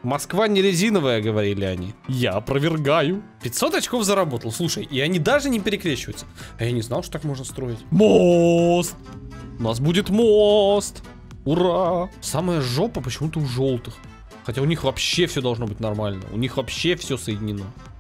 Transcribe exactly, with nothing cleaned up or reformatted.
Москва не резиновая, говорили они. Я опровергаю. пятьсот очков заработал, слушай, и они даже не перекрещиваются. А я не знал, что так можно строить. Мост! У нас будет мост! Ура! Самая жопа почему-то у желтых. Хотя у них вообще все должно быть нормально. У них вообще все соединено.